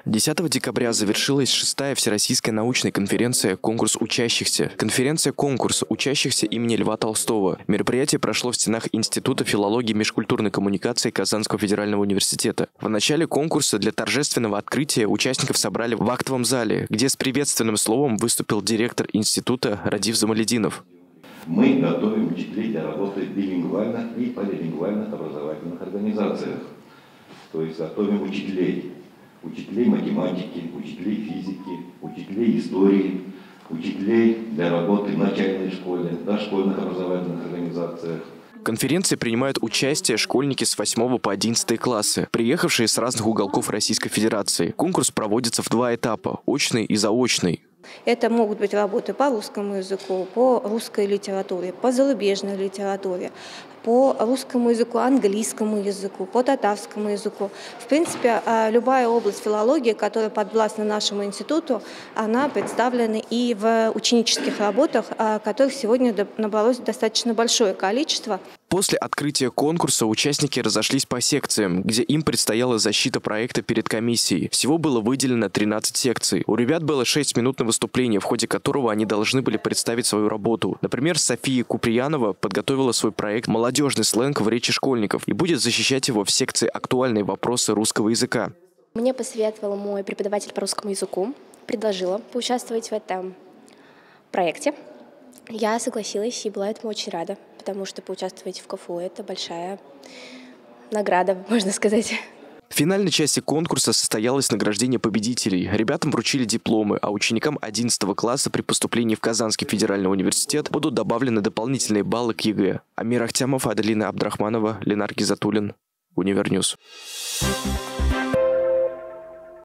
10 декабря завершилась 6-я Всероссийская научная конференция «Конкурс учащихся». Конференция-конкурс учащихся имени Льва Толстого. Мероприятие прошло в стенах Института филологии и межкультурной коммуникации Казанского федерального университета. В начале конкурса для торжественного открытия участников собрали в актовом зале, где с приветственным словом выступил директор института Радив Замалединов. Мы готовим учителей для работы в билингвальных и полилингвальных образовательных организациях. То есть готовим учителей математики, учителей физики, учителей истории, учителей для работы в начальной школе, дошкольных образовательных организациях. В конференции принимают участие школьники с 8 по 11 классы, приехавшие с разных уголков Российской Федерации. Конкурс проводится в 2 этапа – очный и заочный. Это могут быть работы по русскому языку, по русской литературе, по зарубежной литературе, по русскому языку, английскому языку, по татарскому языку. В принципе, любая область филологии, которая подвластна нашему институту, она представлена и в ученических работах, которых сегодня набралось достаточно большое количество. После открытия конкурса участники разошлись по секциям, где им предстояла защита проекта перед комиссией. Всего было выделено 13 секций. У ребят было 6 минут на выступление, в ходе которого они должны были представить свою работу. Например, София Куприянова подготовила свой проект «Молодежный сленг в речи школьников» и будет защищать его в секции «Актуальные вопросы русского языка». Мне посоветовал мой преподаватель по русскому языку, предложила поучаствовать в этом проекте. Я согласилась и была этому очень рада, потому что поучаствовать в КФУ – это большая награда, можно сказать. В финальной части конкурса состоялось награждение победителей. Ребятам вручили дипломы, а ученикам 11 класса при поступлении в Казанский федеральный университет будут добавлены дополнительные баллы к ЕГЭ. Амир Ахтямов, Аделина Абдрахманова, Ленар Гизатуллин, Универньюз.